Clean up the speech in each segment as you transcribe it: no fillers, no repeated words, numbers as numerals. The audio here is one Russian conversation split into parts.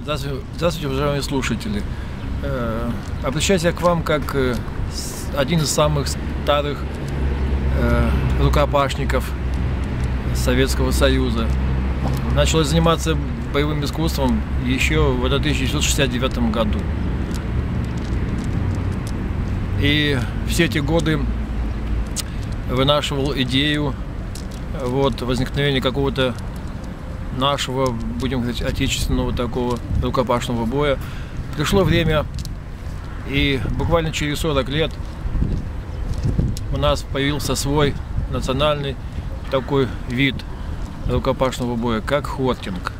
Здравствуйте, уважаемые слушатели. Обращаюсь я к вам как один из самых старых рукопашников Советского Союза. Начал заниматься боевым искусством еще в 1969 году. И все эти годы вынашивал идею возникновения какого-то нашего, будем говорить, отечественного такого рукопашного боя. Пришло время, и буквально через 40 лет у нас появился свой национальный такой вид рукопашного боя, как хортинг.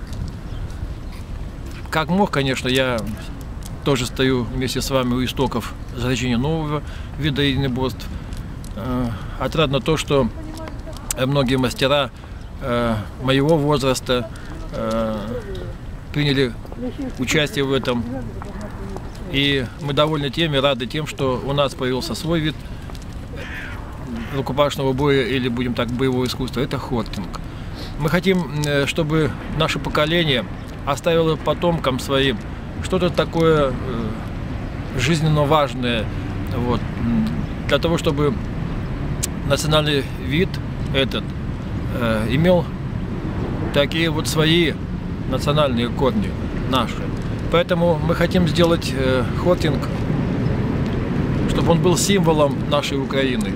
Как мог, конечно, я тоже стою вместе с вами у истоков зарождения нового вида единоборств. Отрадно то, что многие мастера моего возраста приняли участие в этом. И мы довольны тем и рады тем, что у нас появился свой вид рукопашного боя, или, будем так, боевого искусства, это хортинг. Мы хотим, чтобы наше поколение оставило потомкам своим что-то такое жизненно важное, для того, чтобы национальный вид этот имел такие свои национальные корни наши. Поэтому мы хотим сделать хортинг, чтобы он был символом нашей Украины.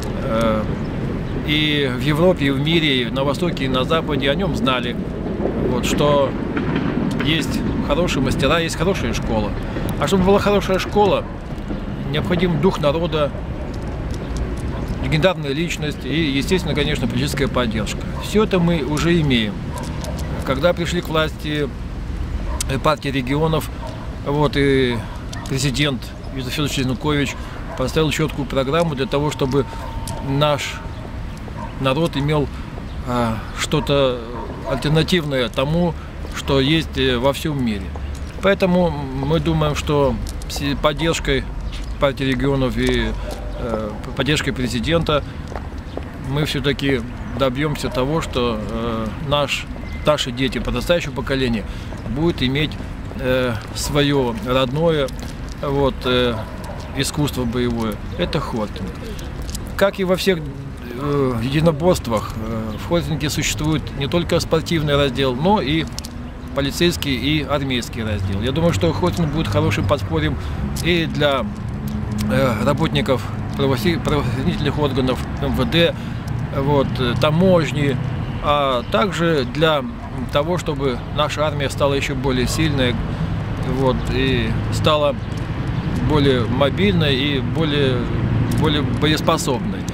И в Европе, и в мире, и на Востоке, и на Западе о нем знали, что есть хорошие мастера, есть хорошая школа. А чтобы была хорошая школа, необходим дух народа, легендарная личность и, естественно, конечно, политическая поддержка. Все это мы уже имеем. Когда пришли к власти партии регионов, и президент Виктор Федорович Янукович поставил четкую программу для того, чтобы наш народ имел что-то альтернативное тому, что есть во всем мире. Поэтому мы думаем, что с поддержкой партии регионов и поддержкой президента мы все-таки добьемся того, что наши дети, подрастающее поколение, будет иметь свое родное искусство боевое. Это хортинг. Как и во всех единоборствах, в хортинге существует не только спортивный раздел, но и полицейский и армейский раздел. Я думаю, что хортинг будет хорошим подспорьем и для работников правоохранительных органов, МВД, таможни, а также для того, чтобы наша армия стала еще более сильной, и стала более мобильной и более боеспособной.